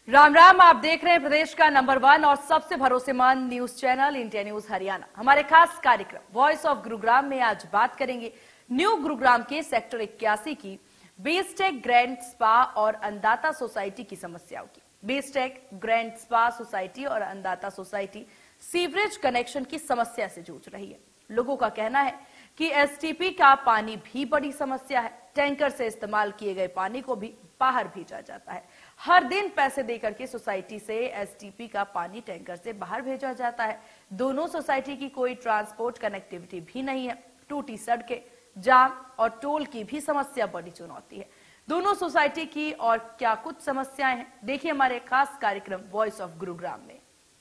राम राम। आप देख रहे हैं प्रदेश का नंबर 1 और सबसे भरोसेमंद news channel India News Haryana. हमारे खास कार्यक्रम वॉइस ऑफ गुरुग्राम में आज बात करेंगे न्यू गुरुग्राम के सेक्टर 81 की बेस्टेक ग्रैंड स्पा और अन्नदाता सोसाइटी की समस्याओं की। बेस्टेक ग्रैंड स्पा सोसाइटी और अन्नदाता सोसाइटी सीवरेज कनेक्शन की समस्या से जूझ रही है। लोगों का कहना है कि एसटीपी का पानी भी बड़ी समस्या है। टैंकर से इस्तेमाल किए गए पानी को भी बाहर भेजा जाता है। हर दिन पैसे देकर के सोसाइटी से एसटीपी का पानी टैंकर से बाहर भेजा जाता है। दोनों सोसाइटी की कोई ट्रांसपोर्ट कनेक्टिविटी भी नहीं है। टूटी सड़कें, जाम और टोल की भी समस्या बड़ी चुनौती है। दोनों सोसाइटी की और क्या कुछ समस्याएं हैं, देखिए हमारे खास कार्यक्रम वॉइस ऑफ गुरुग्राम में।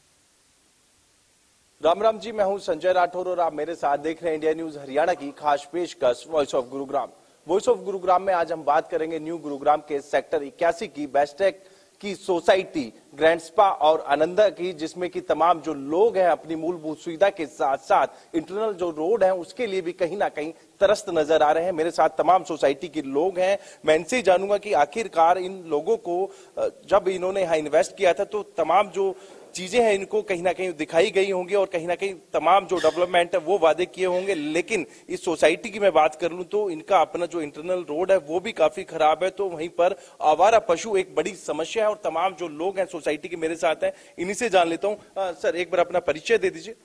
राम राम जी, मैं हूं संजय राठौर और आप मेरे साथ देख रहे हैं इंडिया न्यूज हरियाणा की खास पेशकश voice of Gurugram. Voice of Gurugram में आज हम बात करेंगे न्यू गुरुग्राम के सेक्टर 81 की बेस्टेक की सोसाइटी ग्रैंड स्पा और आनंदा की, जिसमें कि तमाम जो लोग हैं अपनी मूलभूत सुविधा के साथ साथ इंटरनल जो रोड है उसके लिए भी कहीं ना कहीं तरस्त नजर आ रहे हैं। मेरे साथ तमाम सोसाइटी के लोग हैं। मैं इनसे जानूंगा कि आखिरकार इन लोगों को जब इन्होंने यहाँ इन्वेस्ट किया था तो तमाम जो चीजें हैं इनको कहीं ना कहीं दिखाई गई होंगी और कहीं ना कहीं तमाम जो डेवलपमेंट है वो वादे किए होंगे। लेकिन इस सोसाइटी की मैं बात कर लूं तो इनका अपना जो इंटरनल रोड है वो भी काफी खराब है। तो वहीं पर आवारा पशु एक बड़ी समस्या है और तमाम जो लोग हैं सोसाइटी के मेरे साथ हैं, इन्हीं से जान लेता हूं। सर, एक बार अपना परिचय दे दीजिए।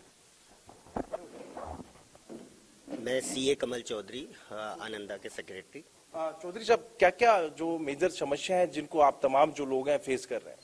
मैं सीए कमल चौधरी, आनंदा के सेक्रेटरी। चौधरी साहब, क्या क्या जो मेजर समस्या है जिनको आप तमाम जो लोग हैं फेस कर रहे हैं?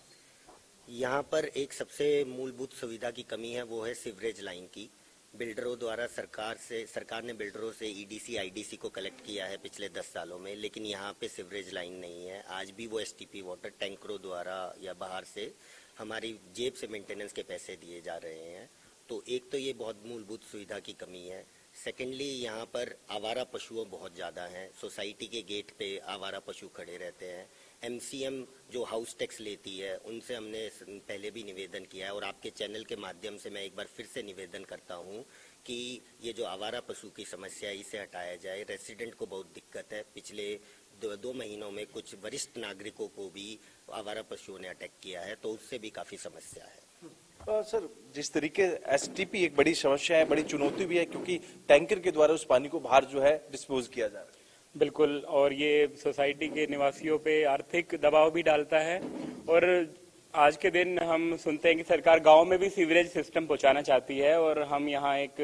यहाँ पर एक सबसे मूलभूत सुविधा की कमी है, वो है सीवरेज लाइन की। बिल्डरों द्वारा सरकार ने बिल्डरों से ईडीसी आईडीसी को कलेक्ट किया है पिछले 10 सालों में, लेकिन यहाँ पे सीवरेज लाइन नहीं है। आज भी वो एसटीपी वाटर टैंकरों द्वारा या बाहर से हमारी जेब से मेंटेनेंस के पैसे दिए जा रहे हैं। तो एक तो ये बहुत मूलभूत सुविधा की कमी है। सेकेंडली, यहाँ पर आवारा पशुओं बहुत ज़्यादा हैं। सोसाइटी के गेट पे आवारा पशु खड़े रहते हैं। एमसीएम जो हाउस टैक्स लेती है उनसे हमने पहले भी निवेदन किया है और आपके चैनल के माध्यम से मैं एक बार फिर से निवेदन करता हूँ कि ये जो आवारा पशु की समस्या है इसे हटाया जाए। रेसिडेंट को बहुत दिक्कत है। पिछले दो महीनों में कुछ वरिष्ठ नागरिकों को भी आवारा पशुओं ने अटैक किया है, तो उससे भी काफ़ी समस्या है। सर, जिस तरीके एसटीपी एक बड़ी समस्या है, बड़ी चुनौती भी है, क्योंकि टैंकर के द्वारा उस पानी को बाहर जो है डिस्पोज किया जा रहा है। बिल्कुल, और ये सोसाइटी के निवासियों पे आर्थिक दबाव भी डालता है। और आज के दिन हम सुनते हैं कि सरकार गांव में भी सीवरेज सिस्टम पहुंचाना चाहती है और हम यहाँ एक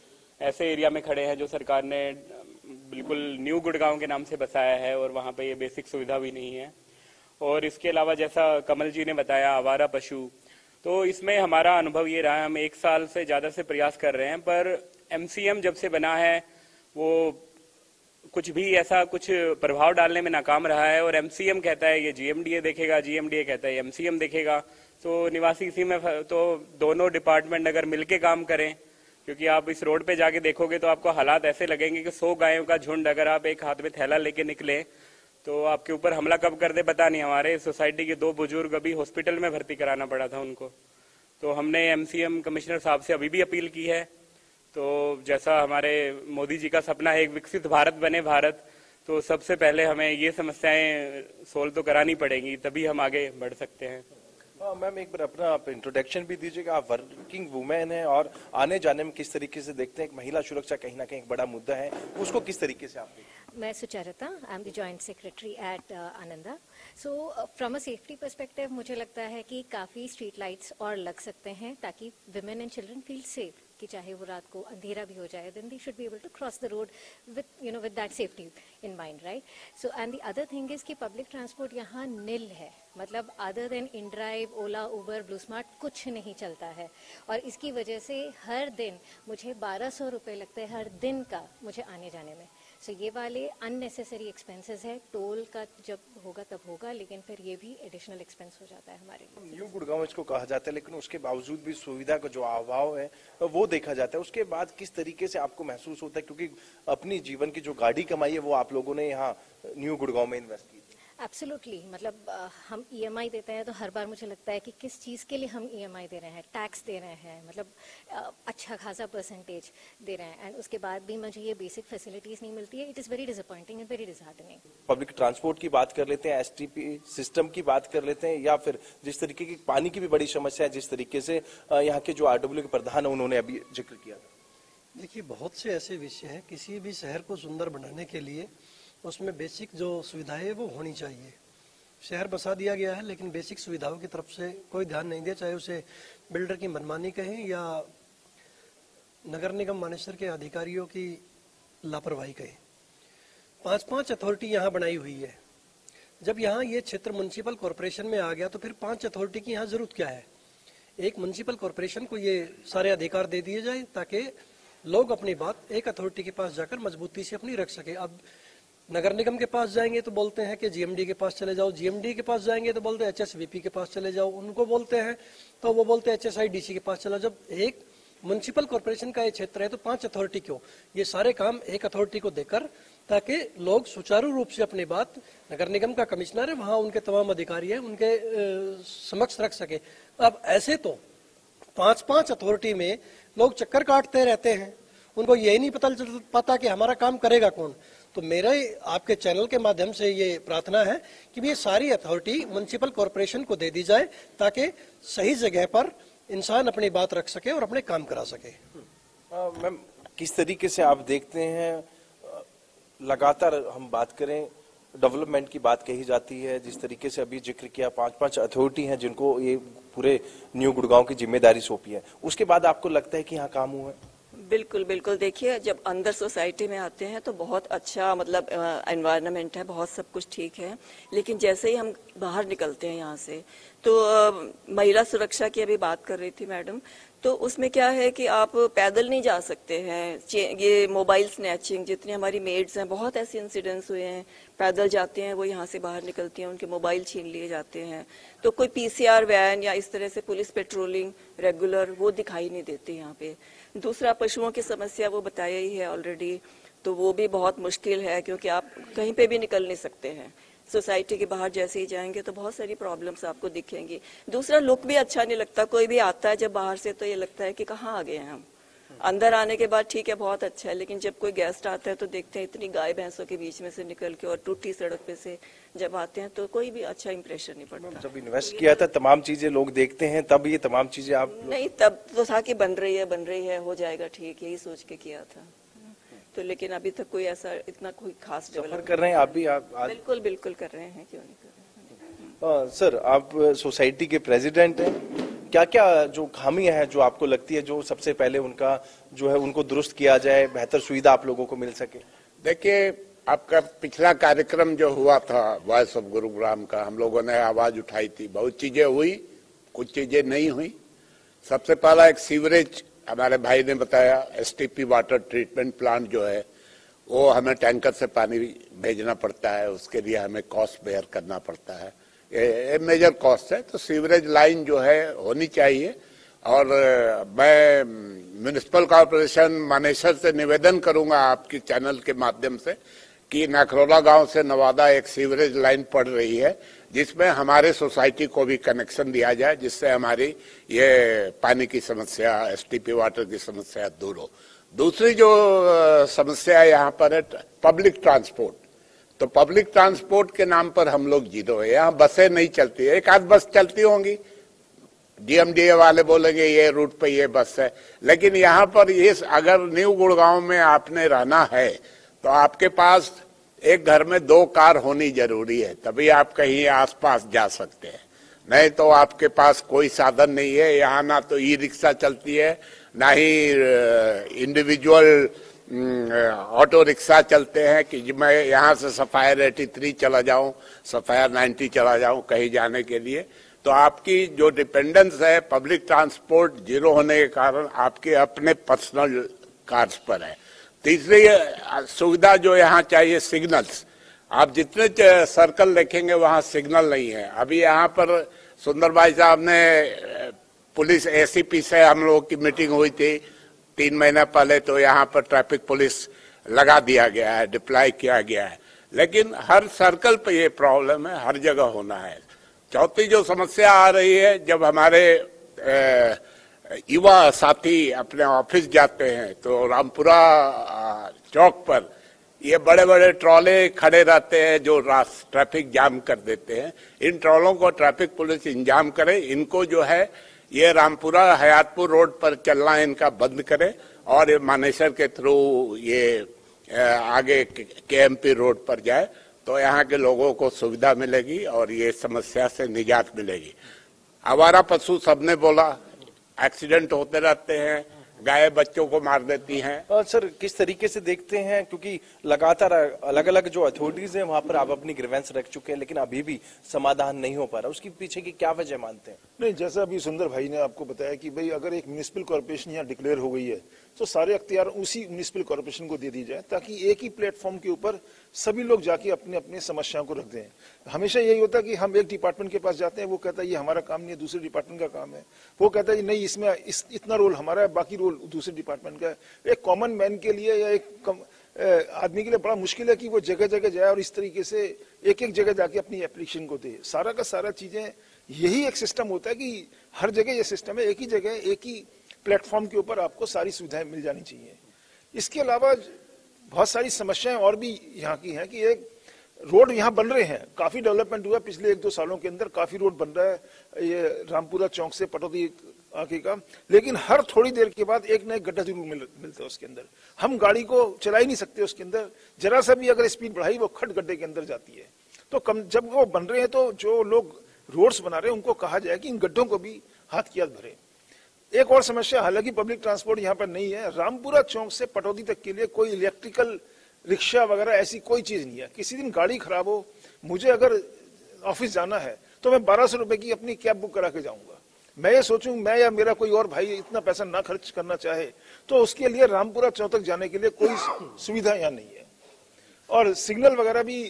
ऐसे एरिया में खड़े हैं जो सरकार ने बिल्कुल न्यू गुड़गांव के नाम से बसाया है और वहाँ पे ये बेसिक सुविधा भी नहीं है। और इसके अलावा जैसा कमल जी ने बताया आवारा पशु, तो इसमें हमारा अनुभव ये रहा है, हम 1 साल से ज्यादा से प्रयास कर रहे हैं, पर एमसीएम जब से बना है वो कुछ भी ऐसा कुछ प्रभाव डालने में नाकाम रहा है। और एमसीएम कहता है ये जीएमडीए देखेगा, जीएमडीए कहता है एमसीएम देखेगा। तो निवासी इसी में तो दोनों डिपार्टमेंट अगर मिलके काम करें, क्योंकि आप इस रोड पे जाके देखोगे तो आपको हालात ऐसे लगेंगे कि 100 गायों का झुंड अगर आप एक हाथ में थैला लेके निकले तो आपके ऊपर हमला कब कर दे पता नहीं। हमारे सोसाइटी के 2 बुजुर्ग अभी हॉस्पिटल में भर्ती कराना पड़ा था उनको। तो हमने एमसीएम कमिश्नर साहब से अभी भी अपील की है। तो जैसा हमारे मोदी जी का सपना है एक विकसित भारत बने भारत, तो सबसे पहले हमें ये समस्याएं सोल्व तो करानी पड़ेंगी, तभी हम आगे बढ़ सकते हैं। मैम, एक बार अपना आप इंट्रोडक्शन भी दीजिएगा। आप वर्किंग वुमेन है और आने जाने में किस तरीके से देखते हैं? महिला सुरक्षा कहीं ना कहीं एक बड़ा मुद्दा है, उसको किस तरीके से आप देखते हैं? मैं Sucharita, I am the joint secretary at Ananda. So from a safety perspective मुझे लगता है कि काफ़ी स्ट्रीट लाइट्स और लग सकते हैं ताकि women and children feel safe, कि चाहे वो रात को अंधेरा भी हो जाए then they should be able to cross the road with that safety in mind, right. So and the other thing is कि पब्लिक ट्रांसपोर्ट यहाँ निल है, मतलब other than InDrive, Ola, Uber, BluSmart कुछ नहीं चलता है। और इसकी वजह से हर दिन मुझे 1200 रुपये लगते हैं हर दिन का मुझे आने जाने में। सो ये वाले अननेसेसरी एक्सपेंसेस है। टोल का जब होगा तब होगा, लेकिन फिर ये भी एडिशनल एक्सपेंस हो जाता है हमारे लिए। न्यू गुड़गांव इसको कहा जाता है, लेकिन उसके बावजूद भी सुविधा का जो अभाव है वो देखा जाता है। उसके बाद किस तरीके से आपको महसूस होता है, क्योंकि अपनी जीवन की जो गाड़ी कमाई है वो आप लोगों ने यहाँ न्यू गुड़गांव में इन्वेस्ट की? एब्सोल्युटली, मतलब हम ईएमआई देते हैं तो हर बार मुझे लगता है कि किस चीज़ के लिए हम ईएमआई दे रहे हैं, टैक्स दे रहे हैं, मतलब अच्छा खासा परसेंटेज दे रहे हैं, एंड उसके बाद भी मुझे ये बेसिक फैसिलिटीज नहीं मिलती है। It is very disappointing and very disheartening. Public transport की बात कर लेते हैं, एसटीपी सिस्टम की बात कर लेते हैं, या फिर जिस तरीके की पानी की भी बड़ी समस्या है, जिस तरीके से यहाँ के जो आरडब्ल्यू के प्रधान है उन्होंने अभी जिक्र किया। देखिए, बहुत से ऐसे विषय हैं, किसी भी शहर को सुंदर बनाने के लिए उसमें बेसिक जो सुविधाएं है वो होनी चाहिए। शहर बसा दिया गया है लेकिन बेसिक सुविधाओं की तरफ से कोई ध्यान नहीं दिया, चाहे उसे बिल्डर की मनमानी कहें या नगर निगम मानेसर के अधिकारियों की लापरवाही कहें। 5-5 अथॉरिटी यहाँ बनाई हुई है। जब यहाँ ये क्षेत्र म्युनिसिपल कॉरपोरेशन में आ गया तो फिर 5 अथॉरिटी की यहाँ जरूरत क्या है? एक म्युनिसिपल कॉरपोरेशन को ये सारे अधिकार दे दिए जाए ताकि लोग अपनी बात एक अथॉरिटी के पास जाकर मजबूती से अपनी रख सके। अब नगर निगम के पास जाएंगे तो बोलते हैं कि जीएमडी के पास चले जाओ, जीएमडी के पास जाएंगे तो बोलते हैं एचएसवीपी के पास चले जाओ, उनको बोलते हैं तो वो बोलते हैं एचएसआईडीसी के पास चला। जब एक म्युनिसिपल कॉर्पोरेशन का ये क्षेत्र है तो 5 अथॉरिटी क्यों? ये सारे काम एक अथॉरिटी को देकर ताकि लोग सुचारू रूप से अपनी बात, नगर निगम का कमिश्नर है वहां उनके तमाम अधिकारी है उनके समक्ष रख सके। अब ऐसे तो 5-5 अथॉरिटी में लोग चक्कर काटते रहते हैं, उनको यही नहीं पता कि हमारा काम करेगा कौन। तो मेरा आपके चैनल के माध्यम से ये प्रार्थना है कि ये सारी अथॉरिटी म्युनिसिपल कॉरपोरेशन को दे दी जाए ताकि सही जगह पर इंसान अपनी बात रख सके और अपने काम करा सके। मैम, किस तरीके से आप देखते हैं, लगातार हम बात करें डेवलपमेंट की बात कही जाती है, जिस तरीके से अभी जिक्र किया 5-5 अथॉरिटी हैं जिनको ये पूरे न्यू गुड़गांव की जिम्मेदारी सौंपी है, उसके बाद आपको लगता है कि यहाँ काम हुआ है? बिल्कुल बिल्कुल। देखिए, जब अंदर सोसाइटी में आते हैं तो बहुत अच्छा मतलब एनवायरनमेंट है, बहुत सब कुछ ठीक है, लेकिन जैसे ही हम बाहर निकलते हैं यहाँ से तो महिला सुरक्षा की अभी बात कर रही थी मैडम, तो उसमें क्या है कि आप पैदल नहीं जा सकते हैं। ये मोबाइल स्नैचिंग, जितनी हमारी मेड्स हैं, बहुत ऐसे इंसिडेंट्स हुए हैं, पैदल जाते हैं वो यहाँ से बाहर निकलती हैं, उनके मोबाइल छीन लिए जाते हैं। तो कोई पीसीआर वैन या इस तरह से पुलिस पेट्रोलिंग रेगुलर वो दिखाई नहीं देती यहाँ पे। दूसरा, पशुओं की समस्या वो बताया ही है ऑलरेडी, तो वो भी बहुत मुश्किल है क्योंकि आप कहीं पे भी निकल नहीं सकते हैं। सोसाइटी के बाहर जैसे ही जाएंगे तो बहुत सारी प्रॉब्लम्स आपको दिखेंगी। दूसरा, लुक भी अच्छा नहीं लगता, कोई भी आता है जब बाहर से तो ये लगता है कि कहाँ आ गए हैं हम। अंदर आने के बाद ठीक है, बहुत अच्छा है, लेकिन जब कोई गेस्ट आता है तो देखते हैं इतनी गाय भैंसों के बीच में से निकल के और टूटी सड़क पे से जब आते हैं तो कोई भी अच्छा इंप्रेशन नहीं पड़ता। जब इन्वेस्ट किया था तमाम चीजें लोग देखते हैं, तब ये तमाम चीजें आप नहीं, तब तो था कि बन रही है, हो जाएगा ठीक, यही सोच के किया था। तो लेकिन अभी तक कोई ऐसा इतना कोई खास डेवलपमेंट कर रहे हैं आप भी? आप बिल्कुल बिल्कुल कर रहे हैं, क्यों नहीं कर रहे हैं। सर, आप सोसाइटी के प्रेसिडेंट हैं, क्या क्या जो खामियां हैं जो आपको लगती है जो सबसे पहले उनका जो है उनको दुरुस्त किया जाए, बेहतर सुविधा आप लोगों को मिल सके? देखिए, आपका पिछला कार्यक्रम जो हुआ था वॉइस ऑफ गुरुग्राम का, हम लोगों ने आवाज उठाई थी, बहुत चीजें हुई, कुछ चीजें नहीं हुई। सबसे पहला एक सीवरेज, हमारे भाई ने बताया, एसटीपी वाटर ट्रीटमेंट प्लांट जो है वो हमें टैंकर से पानी भेजना पड़ता है, उसके लिए हमें कॉस्ट बेयर करना पड़ता है, ये मेजर कॉस्ट है। तो सीवरेज लाइन जो है होनी चाहिए। और मैं म्युनिसिपल कॉर्पोरेशन मानेसर से निवेदन करूंगा आपके चैनल के माध्यम से कि नखरोला गांव से नवादा एक सीवरेज लाइन पड़ रही है, जिसमें हमारे सोसाइटी को भी कनेक्शन दिया जाए, जिससे हमारी ये पानी की समस्या, एसटीपी वाटर की समस्या दूर हो। दूसरी जो समस्या यहाँ पर है पब्लिक ट्रांसपोर्ट, तो पब्लिक ट्रांसपोर्ट के नाम पर हम लोग जीरो है। यहाँ बसें नहीं चलती है, एक आध बस चलती होंगी, डीएमडीए वाले बोलेंगे ये रूट पे ये बस है, लेकिन यहाँ पर ये अगर न्यू गुड़गांव में आपने रहना है तो आपके पास एक घर में 2 कार होनी जरूरी है, तभी आप कहीं आसपास जा सकते हैं, नहीं तो आपके पास कोई साधन नहीं है। यहाँ ना तो ई रिक्शा चलती है, ना ही इंडिविजुअल ऑटो रिक्शा चलते हैं कि मैं यहाँ से सफायर 83 चला जाऊं, सफायर 90 चला जाऊं कहीं जाने के लिए। तो आपकी जो डिपेंडेंस है पब्लिक ट्रांसपोर्ट जीरो होने के कारण आपके अपने पर्सनल कार्स पर है। तीसरी सुविधा जो यहाँ चाहिए, सिग्नल्स। आप जितने सर्कल देखेंगे वहाँ सिग्नल नहीं है। अभी यहाँ पर सुंदर भाई साहब ने पुलिस एसीपी से हम लोग की मीटिंग हुई थी 3 महीने पहले, तो यहाँ पर ट्रैफिक पुलिस लगा दिया गया है, डिप्लॉय किया गया है, लेकिन हर सर्कल पे ये प्रॉब्लम है, हर जगह होना है। चौथी जो समस्या आ रही है, जब हमारे युवा साथी अपने ऑफिस जाते हैं तो रामपुरा चौक पर ये बड़े बड़े ट्रॉले खड़े रहते हैं जो ट्रैफिक जाम कर देते हैं। इन ट्रॉलों को ट्रैफिक पुलिस इंजाम करे, इनको जो है ये रामपुरा हयातपुर रोड पर चलना इनका बंद करे और मानेसर के थ्रू ये आगे केएमपी रोड पर जाए, तो यहाँ के लोगों को सुविधा मिलेगी और ये समस्या से निजात मिलेगी। आवारा पशु सबने बोला, एक्सीडेंट होते रहते हैं, गाय बच्चों को मार देती हैं। सर किस तरीके से देखते हैं, क्योंकि लगातार अलग अलग जो अथॉरिटीज हैं वहां पर आप अपनी ग्रीवेंस रख चुके हैं लेकिन अभी भी समाधान नहीं हो पा रहा, उसके पीछे की क्या वजह मानते हैं? नहीं, जैसा अभी सुंदर भाई ने आपको बताया कि भाई अगर एक म्युनिसिपल कॉर्पोरेशन यहाँ डिक्लेयर हो गई है तो सारे अख्तियार उसी म्युनिसिपल कॉर्पोरेशन को दे दी जाए, ताकि एक ही प्लेटफॉर्म के ऊपर सभी लोग जाके अपने अपने समस्याओं को रख दें। हमेशा यही होता है कि हम एक डिपार्टमेंट के पास जाते हैं, वो कहता है ये हमारा काम नहीं है, दूसरे डिपार्टमेंट का काम है। वो कहता है नहीं, इसमें इतना रोल हमारा है, बाकी रोल दूसरे डिपार्टमेंट का है। एक कॉमन मैन के लिए या एक आदमी के लिए बड़ा मुश्किल है कि वो जगह जगह जाए और इस तरीके से एक एक जगह जाके अपनी एप्लीकेशन को दे। सारा का सारा चीजें यही एक सिस्टम होता है कि हर जगह ये सिस्टम है, एक ही जगह एक ही प्लेटफॉर्म के ऊपर आपको सारी सुविधाएं मिल जानी चाहिए। इसके अलावा बहुत सारी समस्याएं और भी यहाँ की हैं कि एक रोड यहाँ बन रहे हैं, काफी डेवलपमेंट हुआ पिछले 1-2 सालों के अंदर, काफी रोड बन रहा है ये रामपुरा चौक से पटौदी आगे का, लेकिन हर थोड़ी देर के बाद एक न एक गड्ढा जरूर मिलता है उसके अंदर। हम गाड़ी को चला ही नहीं सकते उसके अंदर, जरा सा भी अगर स्पीड बढ़ाई वो खट गड्ढे के अंदर जाती है। तो जब वो बन रहे हैं तो जो लोग रोड्स बना रहे हैं उनको कहा जाए कि इन गड्ढों को भी हाथ की हाथ भरे। एक और समस्या, हालांकि पब्लिक ट्रांसपोर्ट यहाँ पर नहीं है, रामपुरा चौक से पटौदी तक के लिए कोई इलेक्ट्रिकल रिक्शा वगैरह ऐसी कोई चीज नहीं है। किसी दिन गाड़ी खराब हो, मुझे अगर ऑफिस जाना है तो मैं 1200 रुपए की अपनी कैब बुक करा के जाऊंगा। मैं ये सोचूं, मैं या मेरा कोई और भाई इतना पैसा ना खर्च करना चाहे तो उसके लिए रामपुरा चौक तक जाने के लिए कोई सुविधा यहाँ नहीं है। और सिग्नल वगैरह भी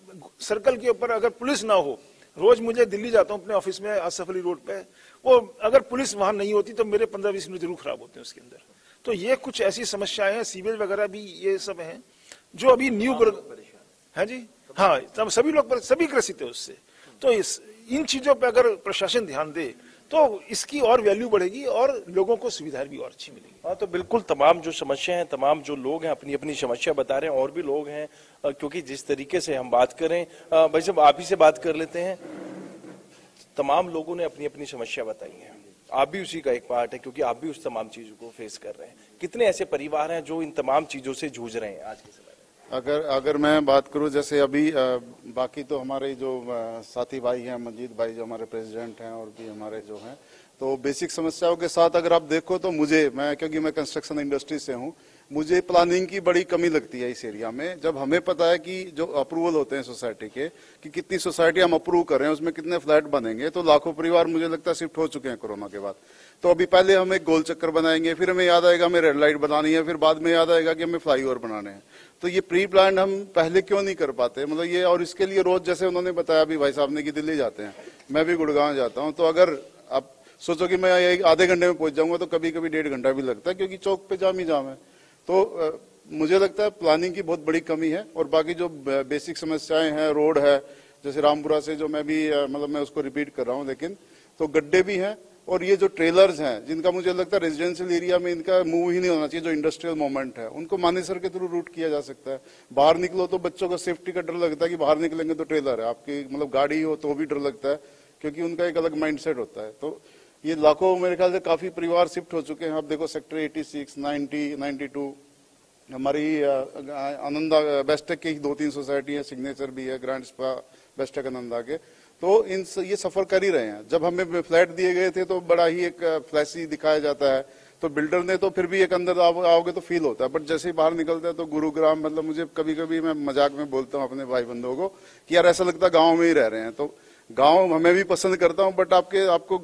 सर्कल के ऊपर अगर पुलिस ना हो, रोज मुझे दिल्ली जाता हूँ अपने ऑफिस में आसफ अली रोड पे, वो अगर पुलिस वहां नहीं होती तो मेरे 15-20 मिनट जरूर खराब होते हैं उसके अंदर। तो ये कुछ ऐसी समस्याएं हैं, सीवेज वगैरह भी ये सब हैं जो अभी न्यू है जी। हाँ, तब सभी लोग सभी ग्रसित है उससे। तो इन चीजों पर अगर प्रशासन ध्यान दे तो इसकी और वैल्यू बढ़ेगी और लोगों को सुविधाएं भी और अच्छी मिलेगी। हाँ, तो बिल्कुल तमाम जो समस्या हैं, तमाम जो लोग हैं अपनी अपनी समस्या बता रहे हैं, और भी लोग हैं क्योंकि जिस तरीके से हम बात करें, भाई साहब आप ही से बात कर लेते हैं। तमाम लोगों ने अपनी अपनी समस्या बताई है, आप भी उसी का एक पार्ट है क्योंकि आप भी उस तमाम चीजों को फेस कर रहे हैं। कितने ऐसे परिवार हैं जो इन तमाम चीजों से जूझ रहे हैं आज के समय में? अगर मैं बात करूं, जैसे अभी बाकी तो हमारे जो साथी भाई हैं, मंजीत भाई जो हमारे प्रेसिडेंट हैं और भी हमारे जो हैं, तो बेसिक समस्याओं के साथ अगर आप देखो तो क्योंकि मैं कंस्ट्रक्शन इंडस्ट्री से हूं, मुझे प्लानिंग की बड़ी कमी लगती है इस एरिया में। जब हमें पता है कि जो अप्रूवल होते हैं सोसाइटी के कि कितनी सोसाइटी हम अप्रूव कर रहे हैं, उसमें कितने फ्लैट बनेंगे, तो लाखों परिवार मुझे लगता है शिफ्ट हो चुके हैं कोरोना के बाद। तो अभी पहले हम एक गोल चक्कर बनाएंगे, फिर हमें याद आएगा हमें रेड लाइट बनानी है, फिर बाद में याद आएगा कि हमें फ्लाईओवर बनाने हैं। तो ये प्री प्लान हम पहले क्यों नहीं कर पाते, मतलब ये। और इसके लिए रोज जैसे उन्होंने बताया अभी भाई साहब ने कि दिल्ली जाते हैं, मैं भी गुड़गांव जाता हूँ, तो अगर आप सोचो कि मैं आधे घंटे में पहुंच जाऊंगा तो कभी कभी 1.5 घंटा भी लगता है क्योंकि चौक पे जाम ही जाम है। तो मुझे लगता है प्लानिंग की बहुत बड़ी कमी है। और बाकी जो बेसिक समस्याएं हैं, रोड है, जैसे रामपुरा से जो मैं उसको रिपीट कर रहा हूँ, लेकिन तो गड्ढे भी हैं। और ये जो ट्रेलर्स हैं जिनका मुझे लगता है रेजिडेंशियल एरिया में इनका मूव ही नहीं होना चाहिए, जो इंडस्ट्रियल मोमेंट है उनको मानेसर के थ्रू रूट किया जा सकता है। बाहर निकलो तो बच्चों को सेफ्टी का डर लगता है कि बाहर निकलेंगे तो ट्रेलर है, आपकी गाड़ी हो तो भी डर लगता है क्योंकि उनका एक अलग माइंडसेट होता है। तो ये लाखों, मेरे ख्याल से काफी परिवार शिफ्ट हो चुके हैं। आप देखो सेक्टर 86, 90, 92, हमारी आनंदा बेस्टेक की 2-3 सोसाइटी है, सिग्नेचर भी है, ग्रैंड स्पा बेस्टेक आनंदा के, तो ये सफर कर ही रहे हैं। जब हमें फ्लैट दिए गए थे तो बड़ा ही एक फ्लैशी दिखाया जाता है, तो बिल्डर ने तो फिर भी एक अंदर आओगे तो फील होता है, बट जैसे ही बाहर निकलता है तो गुरुग्राम, मतलब मुझे कभी कभी मैं मजाक में बोलता हूँ अपने भाई बंधुओं को कि यार ऐसा लगता है गाँव में ही रह रहे हैं। तो गांव हमें भी पसंद करता हूं, बट आपको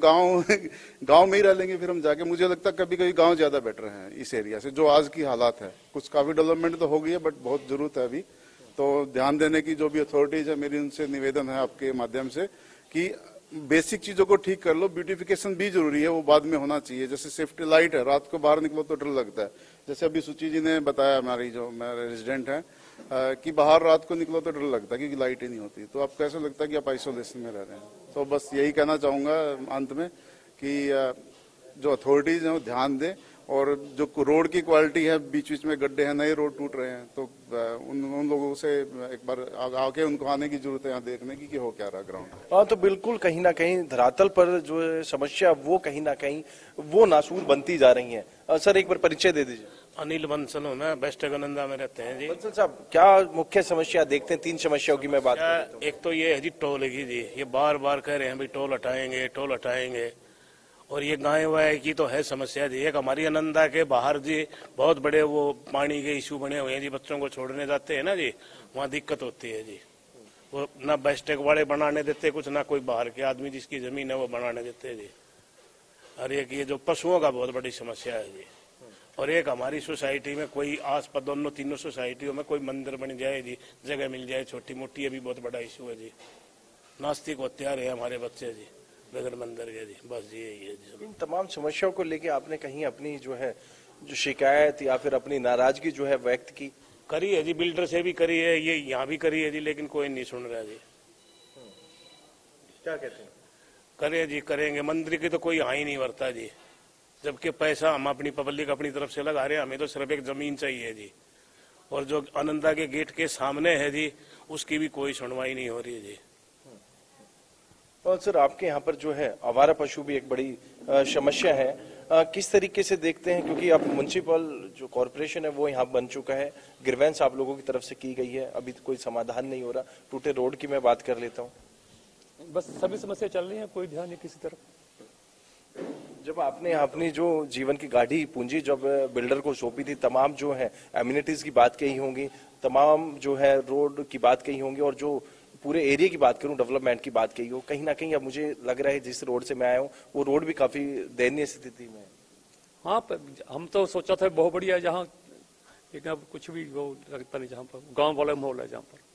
गांव में ही रह लेंगे फिर हम जाके। मुझे लगता है कभी कभी गांव ज्यादा बेटर है इस एरिया से, जो आज की हालात है। कुछ काफी डेवलपमेंट तो हो गई है बट बहुत जरूरत है अभी, तो ध्यान देने की जो भी अथॉरिटीज है, मेरी उनसे निवेदन है आपके माध्यम से कि बेसिक चीजों को ठीक कर लो। ब्यूटिफिकेशन भी जरूरी है, वो बाद में होना चाहिए। जैसे सेफ्टी लाइट है, रात को बाहर निकलो तो डर लगता है। जैसे अभी सुची जी ने बताया, हमारी जो मेरे रेजिडेंट हैं, कि बाहर रात को निकलो तो डर लगता है क्योंकि लाइट ही नहीं होती, तो आपको ऐसा लगता है कि आप आइसोलेशन में रह रहे हैं। तो बस यही कहना चाहूंगा अंत में कि जो अथॉरिटीज हैं वो ध्यान दें, और जो रोड की क्वालिटी है, बीच बीच में गड्ढे हैं, नए रोड टूट रहे हैं, तो उन लोगों से एक बार आके उनको आने की जरूरत है यहाँ देखने की कि हो क्या रहा ग्राउंड। हाँ, तो बिल्कुल कहीं ना कहीं धरातल पर जो समस्या वो कहीं ना कहीं वो नासूर बनती जा रही है। सर एक बार परिचय दे दीजिए। अनिल बंसल हूँ मैं, बेस्ट आनंदा में रहते हैं जी। बंसल साहब, क्या मुख्य समस्या देखते हैं? 3 समस्याओं की मैं बात करता हूँ। एक तो ये है जी टोल की जी, ये बार बार कह रहे हैं भाई टोल हटाएंगे टोल हटाएंगे, और ये गाय वाय की तो है समस्या जी। एक हमारी आनंदा के बाहर जी बहुत बड़े वो पानी के इशू बने हुए हैं जी, बच्चों को छोड़ने जाते हैं ना जी, वहाँ दिक्कत होती है जी। वो ना बेस्टेक वाले बनाने देते कुछ, ना कोई बाहर के आदमी जिसकी जमीन है वो बनाने देते हैं जी। और एक ये जो पशुओं का बहुत बड़ी समस्या है जी। और एक हमारी सोसाइटी में कोई आसपास दोनों तीनों सोसाइटियों में कोई मंदिर बन जाए जी, जगह मिल जाए छोटी मोटी, ये भी बहुत बड़ा इशू है जी। नास्तिक होते आ रहे हैं हमारे बच्चे जी बगैर मंदिर के जी, बस यही है जी। इन तमाम समस्याओं को लेके आपने कहीं अपनी जो है जो शिकायत या फिर अपनी नाराजगी जो है व्यक्त की? करी है जी, बिल्डर से भी करी है, ये यहाँ भी करी है जी, लेकिन कोई नहीं सुन रहा जी। क्या कहते हैं? करे जी, करेंगे, मंदिर की तो कोई यहाँ ही नहीं भरता जी, जबकि पैसा हम अपनी पब्लिक अपनी तरफ से लगा रहे हैं, हमें तो सिर्फ एक जमीन चाहिए जी। और जो आनंदा के गेट के सामने है जी, उसकी भी कोई सुनवाई नहीं हो रही है जी। और सर आपके यहाँ पर जो है आवारा पशु भी एक बड़ी समस्या है, किस तरीके से देखते हैं? क्योंकि अब म्युनिसिपल जो कॉर्पोरेशन है वो यहाँ बन चुका है, ग्रीवेंस आप लोगों की तरफ से की गई है, अभी तो कोई समाधान नहीं हो रहा। टूटे रोड की मैं बात कर लेता हूँ, बस सभी समस्या चल रही है, कोई ध्यान नहीं किसी तरफ। जब आपने अपनी जो जीवन की गाड़ी पूंजी जब बिल्डर को सौंपी थी, तमाम जो है एमिनिटीज की बात कही होंगी, तमाम जो है रोड की बात कही होंगी, और जो पूरे एरिया की बात करूं डेवलपमेंट की बात कही हो, कहीं ना कहीं अब मुझे लग रहा है जिस रोड से मैं आया हूं वो रोड भी काफी दयनीय स्थिति में है। हाँ, हम तो सोचा था बहुत बढ़िया है जहाँ, लेकिन अब कुछ भी वो लगता नहीं, जहाँ पर गांव वाला माहौल है, जहाँ पर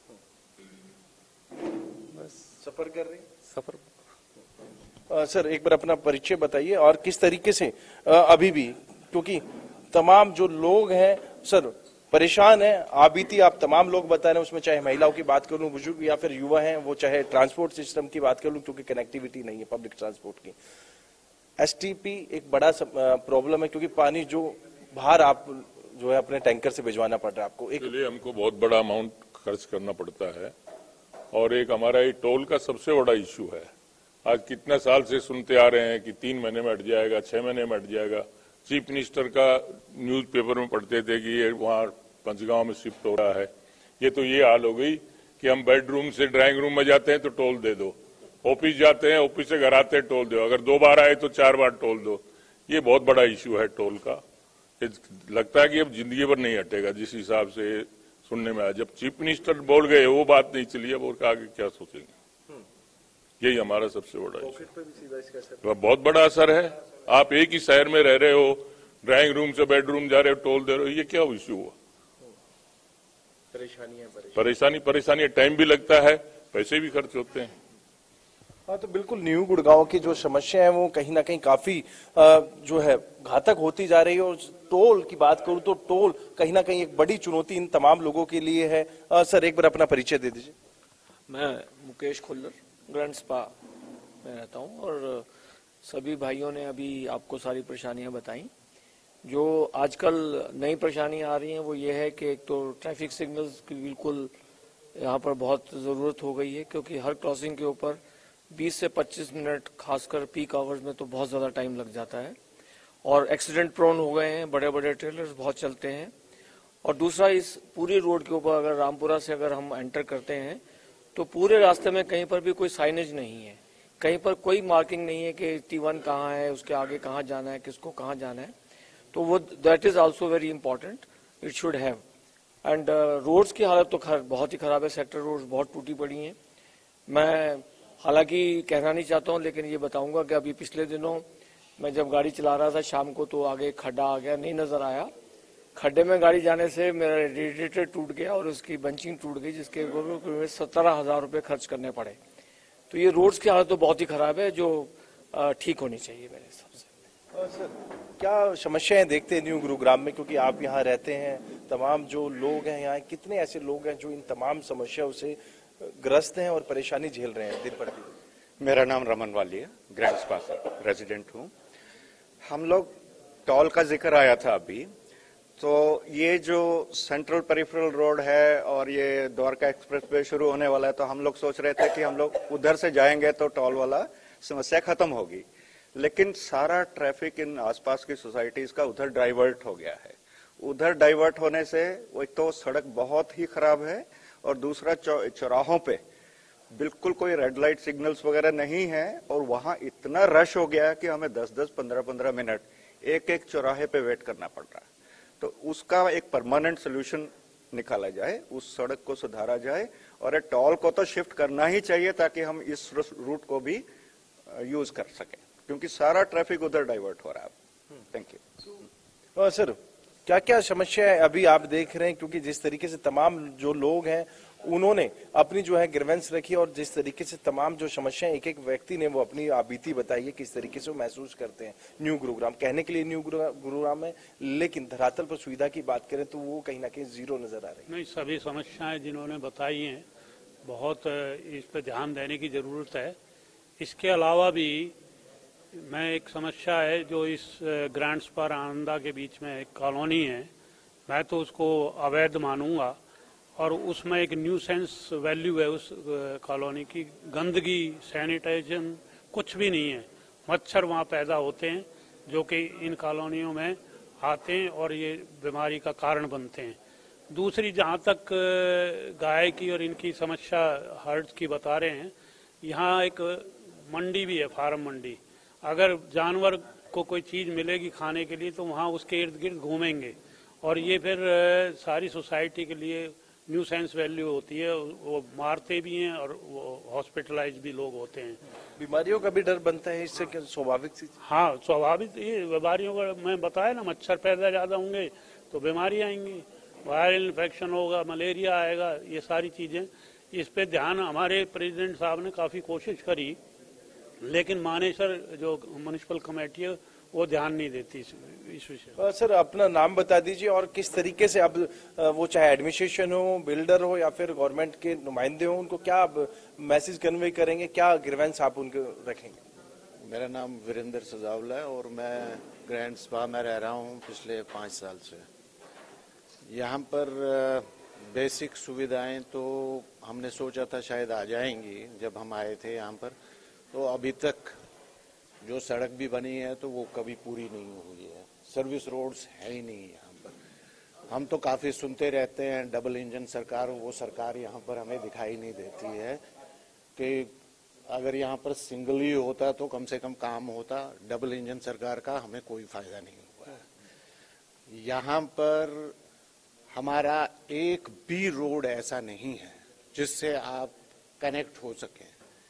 बस सफर कर रही सफर। सर एक बार अपना परिचय बताइए, और किस तरीके से अभी भी, क्योंकि तमाम जो लोग हैं सर परेशान है, आबीती आप तमाम लोग बता रहे हैं, उसमें चाहे महिलाओं की बात करूं, बुजुर्ग या फिर युवा हैं, वो चाहे ट्रांसपोर्ट सिस्टम की बात करूं, क्योंकि कनेक्टिविटी नहीं है पब्लिक ट्रांसपोर्ट की। एसटीपी एक बड़ा प्रॉब्लम है, क्योंकि पानी जो बाहर आप जो है अपने टैंकर से भिजवाना पड़ रहा है आपको, इसके लिए हमको बहुत बड़ा अमाउंट खर्च करना पड़ता है। और एक हमारा ये टोल का सबसे बड़ा इश्यू है। आज कितने साल से सुनते आ रहे हैं कि 3 महीने में हट जाएगा, 6 महीने में हट जाएगा। चीफ मिनिस्टर का न्यूज़पेपर में पढ़ते थे कि ये वहाँ पंचगांव में शिफ्ट हो रहा है। ये तो ये हाल हो गई कि हम बेडरूम से ड्राइंग रूम में जाते हैं तो टोल दे दो, ऑफिस जाते हैं, ऑफिस से घर आते हैं टोल दो, अगर 2 बार आए तो 4 बार टोल दो। ये बहुत बड़ा इश्यू है टोल का। लगता है कि अब जिंदगी भर नहीं हटेगा, जिस हिसाब से सुनने में आया। जब चीफ मिनिस्टर बोल गए वो बात नहीं चली, अब और आगे क्या सोचेंगे? यही हमारा सबसे बड़ा इश्यू। बहुत बड़ा असर है। आप एक ही शहर में रह रहे हो, ड्राइंग रूम से बेडरूम जा रहे हो, टोल दे रहे हो, ये क्या इश्यू हुआ? परेशानी टाइम भी लगता है, पैसे भी खर्च होते हैं। हाँ, तो बिल्कुल न्यू गुड़गांव की जो समस्या है वो कहीं ना कहीं काफी जो है घातक होती जा रही है। और टोल की बात करूं तो टोल कहीं ना कहीं एक बड़ी चुनौती इन तमाम लोगों के लिए है। सर एक बार अपना परिचय दे दीजिए। मैं मुकेश खुल्लर ग्रैंड स्पा में रहता हूं, और सभी भाइयों ने अभी आपको सारी परेशानियां बताई। जो आजकल नई परेशानियां आ रही हैं वो ये है कि एक तो ट्रैफिक सिग्नल्स की बिल्कुल यहाँ पर बहुत ज़रूरत हो गई है, क्योंकि हर क्रॉसिंग के ऊपर 20 से 25 मिनट, खासकर पीक आवर्स में तो बहुत ज़्यादा टाइम लग जाता है। और एक्सीडेंट प्रोन हो गए हैं, बड़े बड़े ट्रेलर्स बहुत चलते हैं। और दूसरा, इस पूरी रोड के ऊपर अगर रामपुरा से अगर हम एंटर करते हैं तो पूरे रास्ते में कहीं पर भी कोई साइनेज नहीं है, कहीं पर कोई मार्किंग नहीं है कि T1 कहाँ है, उसके आगे कहाँ जाना है, किसको कहाँ जाना है। तो वो that is also very important, it should have. And roads की हालत तो बहुत ही खराब है, सेक्टर रोड्स बहुत टूटी पड़ी हैं। मैं हालांकि कहना नहीं चाहता हूं, लेकिन ये बताऊंगा कि अभी पिछले दिनों मैं जब गाड़ी चला रहा था शाम को, तो आगे खड्डा आ गया, नहीं नजर आया। खड्डे में गाड़ी जाने से मेरा रेडिएटर टूट गया और उसकी बंचिंग टूट गई, जिसके ऊपर 17,000 रुपये खर्च करने पड़े। तो ये रोड्स की हालत तो बहुत ही खराब है, जो ठीक होनी चाहिए मेरे हिसाब से। सर, क्या समस्याएं देखते हैं न्यू गुरुग्राम में, क्योंकि आप यहाँ रहते हैं, तमाम जो लोग हैं यहाँ, कितने ऐसे लोग हैं जो इन तमाम समस्याओं से ग्रस्त हैं और परेशानी झेल रहे हैं दिन पर दिन? मेरा नाम रमन वाली है, ग्रैंड स्पा से रेजिडेंट हूँ। हम लोग टॉल का जिक्र आया था अभी, तो ये जो सेंट्रल पेरिफेरल रोड है और ये द्वारका एक्सप्रेस वे शुरू होने वाला है, तो हम लोग सोच रहे थे कि हम लोग उधर से जाएंगे तो टॉल वाला समस्या खत्म होगी, लेकिन सारा ट्रैफिक इन आसपास की सोसाइटीज का उधर डाइवर्ट हो गया है। उधर डाइवर्ट होने से वो एक तो सड़क बहुत ही खराब है और दूसरा चौराहों पे बिल्कुल कोई रेड लाइट सिग्नल्स वगैरह नहीं है और वहां इतना रश हो गया है कि हमें 10-10, 15-15 मिनट एक एक चौराहे पे वेट करना पड़ रहा है। तो उसका एक परमानेंट सोल्यूशन निकाला जाए, उस सड़क को सुधारा जाए और टॉल को तो शिफ्ट करना ही चाहिए ताकि हम इस रूट को भी यूज कर सके, क्योंकि सारा ट्रैफिक उधर डाइवर्ट हो रहा है। Thank you. सर, क्या क्या समस्याएं अभी आप देख रहे हैं, क्योंकि जिस तरीके से तमाम जो लोग हैं उन्होंने अपनी जो है ग्रीवेंस रखी और जिस तरीके से तमाम जो समस्याएं एक एक व्यक्ति ने वो अपनी बीती बताई है, किस तरीके से वो महसूस करते हैं न्यू गुरुग्राम। कहने के लिए न्यू गुरुग्राम है, लेकिन धरातल पर सुविधा की बात करें तो वो कहीं ना कहीं जीरो नजर आ रही है। नहीं, सभी समस्याएं जिन्होंने बताई हैं बहुत इस पर ध्यान देने की जरूरत है। इसके अलावा भी मैं एक समस्या है जो इस ग्रैंड स्पा आनंदा के बीच में एक कॉलोनी है, मैं तो उसको अवैध मानूंगा और उसमें एक न्यूसेंस वैल्यू है उस कॉलोनी की। गंदगी, सैनिटाइजेशन कुछ भी नहीं है, मच्छर वहाँ पैदा होते हैं जो कि इन कॉलोनियों में आते हैं और ये बीमारी का कारण बनते हैं। दूसरी, जहाँ तक गाय की और इनकी समस्या हर्ट्स की बता रहे हैं, यहाँ एक मंडी भी है, फार्म मंडी। अगर जानवर को कोई चीज मिलेगी खाने के लिए तो वहाँ उसके इर्द गिर्द घूमेंगे और ये फिर सारी सोसाइटी के लिए न्यूसेंस वैल्यू होती है। वो मारते भी हैं और वो हॉस्पिटलाइज भी लोग होते हैं। बीमारियों का भी डर बनता है इससे, स्वाभाविक सी? हाँ, स्वाभाविक। ये बीमारियों का मैं बताया ना, मच्छर पैदा ज्यादा होंगे तो बीमारी आएंगी, वायरल इन्फेक्शन होगा, मलेरिया आएगा, ये सारी चीजें। इस पे ध्यान हमारे प्रेसिडेंट साहब ने काफी कोशिश करी, लेकिन मानेसर जो म्युनिसिपल कमेटी है वो ध्यान नहीं देती इस विषय। सर, अपना नाम बता दीजिए और किस तरीके से अब वो चाहे एडमिनिस्ट्रेशन हो, बिल्डर हो या फिर गवर्नमेंट के नुमाइंदे हो, उनको क्या अब मैसेज कन्वे करेंगे, क्या ग्रीवेंस आप उनको रखेंगे? मेरा नाम वीरेंद्र सजावला है और मैं ग्रैंड स्पा में रह रहा हूँ पिछले 5 साल से। यहाँ पर बेसिक सुविधाएं तो हमने सोचा था शायद आ जाएंगी जब हम आए थे यहाँ पर, तो अभी तक जो सड़क भी बनी है तो वो कभी पूरी नहीं हुई है। सर्विस रोड्स है ही नहीं यहाँ पर। हम तो काफी सुनते रहते हैं डबल इंजन सरकार, वो सरकार यहाँ पर हमें दिखाई नहीं देती है कि अगर यहाँ पर सिंगल ही होता तो कम से कम काम होता। डबल इंजन सरकार का हमें कोई फायदा नहीं हुआ है। यहाँ पर हमारा एक भी रोड ऐसा नहीं है जिससे आप कनेक्ट हो सके,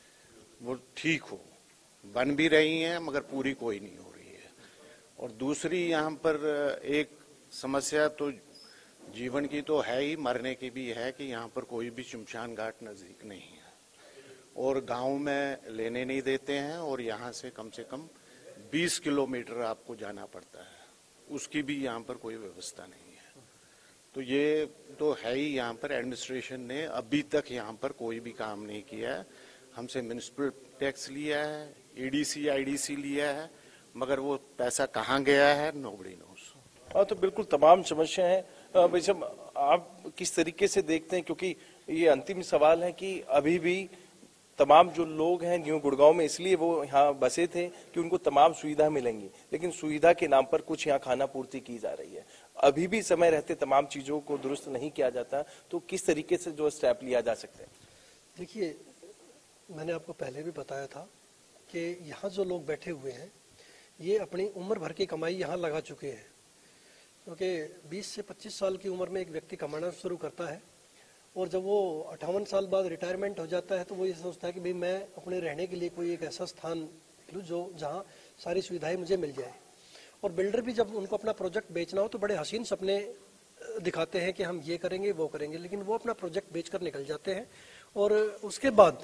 वो ठीक हो। बन भी रही हैं मगर पूरी कोई नहीं हो रही है। और दूसरी यहाँ पर एक समस्या तो जीवन की तो है ही, मरने की भी है कि यहाँ पर कोई भी शमशान घाट नजदीक नहीं है और गांव में लेने नहीं देते हैं और यहाँ से कम 20 किलोमीटर आपको जाना पड़ता है, उसकी भी यहाँ पर कोई व्यवस्था नहीं है। तो ये तो है ही, यहाँ पर एडमिनिस्ट्रेशन ने अभी तक यहाँ पर कोई भी काम नहीं किया है। हमसे म्युनिसिपल टैक्स लिया है, ईडीसी आईडीसी लिया है, मगर वो पैसा कहाँ गया है नोबडी नोस। हाँ, तो बिल्कुल तमाम समस्या है। भाई साहब, आप किस तरीके से देखते हैं, क्योंकि ये अंतिम सवाल है कि अभी भी तमाम जो लोग हैं न्यू गुड़गांव में इसलिए वो यहाँ बसे थे कि उनको तमाम सुविधा मिलेंगी, लेकिन सुविधा के नाम पर कुछ यहाँ खाना पूर्ति की जा रही है। अभी भी समय रहते तमाम चीजों को दुरुस्त नहीं किया जाता, तो किस तरीके से जो स्टेप लिया जा सकता है? देखिए, मैंने आपको पहले भी बताया था कि यहाँ जो लोग बैठे हुए हैं ये अपनी उम्र भर की कमाई यहाँ लगा चुके हैं, क्योंकि 20 से 25 साल की उम्र में एक व्यक्ति कमाना शुरू करता है और जब वो 58 साल बाद रिटायरमेंट हो जाता है तो वो ये सोचता है कि भाई मैं अपने रहने के लिए कोई एक ऐसा स्थान लूँ जो जहाँ सारी सुविधाएं मुझे मिल जाए। और बिल्डर भी जब उनको अपना प्रोजेक्ट बेचना हो तो बड़े हसीन सपने दिखाते हैं कि हम ये करेंगे वो करेंगे, लेकिन वो अपना प्रोजेक्ट बेचकर निकल जाते हैं और उसके बाद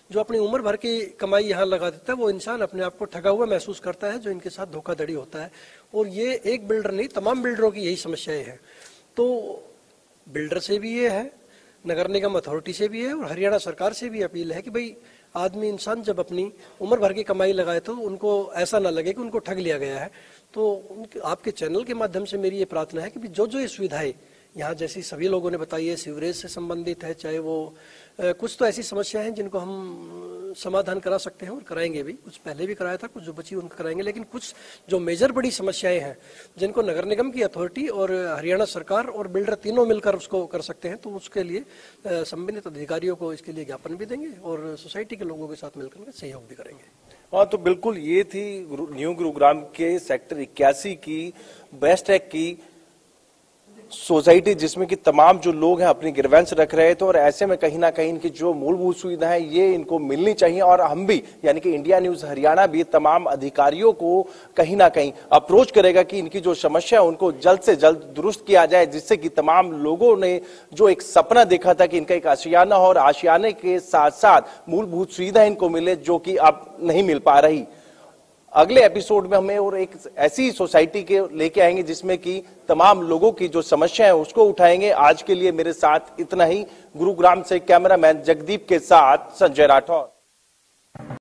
जो अपनी उम्र भर की कमाई यहाँ लगा देता है वो इंसान अपने आप को ठगा हुआ महसूस करता है, जो इनके साथ धोखाधड़ी होता है। और ये एक बिल्डर नहीं, तमाम बिल्डरों की यही समस्याएं हैं। तो बिल्डर से भी ये है, नगर निगम अथॉरिटी से भी है और हरियाणा सरकार से भी अपील है कि भाई आदमी इंसान जब अपनी उम्र भर की कमाई लगाए तो उनको ऐसा ना लगे कि उनको ठग लिया गया है। तो आपके चैनल के माध्यम से मेरी ये प्रार्थना है कि जो ये सुविधाएं यहाँ जैसी सभी लोगों ने बताई है, सीवरेज से संबंधित है, चाहे वो कुछ तो ऐसी समस्या हैं जिनको हम समाधान करा सकते हैं और कराएंगे भी, कुछ पहले भी कराया था, कुछ जो बची उनको कराएंगे, लेकिन कुछ जो मेजर बड़ी समस्याएं हैं जिनको नगर निगम की अथॉरिटी और हरियाणा सरकार और बिल्डर तीनों मिलकर उसको कर सकते हैं, तो उसके लिए संबंधित अधिकारियों को इसके लिए ज्ञापन भी देंगे और सोसाइटी के लोगों के साथ मिलकर सहयोग भी करेंगे। हाँ, तो बिल्कुल ये थी न्यू गुरुग्राम के सेक्टर 81 की बेस्टेक की सोसाइटी, जिसमें कि तमाम जो लोग हैं अपनी ग्रीवेंस रख रहे थे और ऐसे में कहीं ना कहीं इनकी जो मूलभूत सुविधाएं ये इनको मिलनी चाहिए। और हम भी यानी कि इंडिया न्यूज हरियाणा भी तमाम अधिकारियों को कहीं ना कहीं अप्रोच करेगा कि इनकी जो समस्या है उनको जल्द से जल्द दुरुस्त किया जाए, जिससे कि तमाम लोगों ने जो एक सपना देखा था कि इनका एक आशियाना हो और आशियाने के साथ साथ मूलभूत सुविधा इनको मिले, जो कि अब नहीं मिल पा रही। अगले एपिसोड में हमें और एक ऐसी सोसाइटी के लेके आएंगे जिसमें कि तमाम लोगों की जो समस्या है उसको उठाएंगे। आज के लिए मेरे साथ इतना ही। गुरुग्राम से कैमरामैन जगदीप के साथ संजय राठौर।